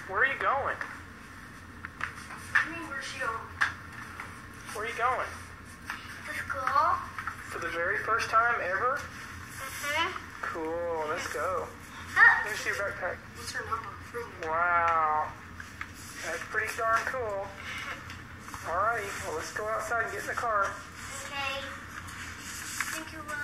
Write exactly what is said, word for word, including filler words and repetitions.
Where are you going? I mean, where's she going? Where are you going? To school. For the very first time ever? Mm-hmm. Cool, let's go. Huh. Let me see your backpack. What's her number? Wow. That's pretty darn cool. Alrighty, well let's go outside and get in the car. Okay. Thank you, Mom.